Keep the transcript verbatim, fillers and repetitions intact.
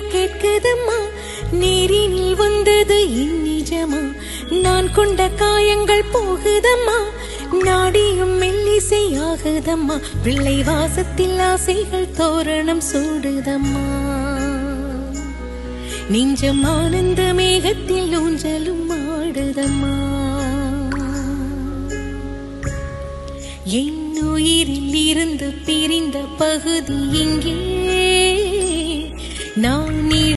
கேட்குதம்மா நேரினில் வந்தது இந்நிஜமா நான் கொண்ட காயங்கள் போகுதம்மா நாடியும் மெல்லிசையாகுதம்மா பிள்ளை வாசத்தில் ஆசைகள் தோரணம் சூடுதம்மா நெஞ்சம் ஆனந்த மேகத்தில் ஊஞ்சலும் ஆடுதம்மா என் உயிரில் இருந்து பிரிந்த பகுதி இங்கே நான்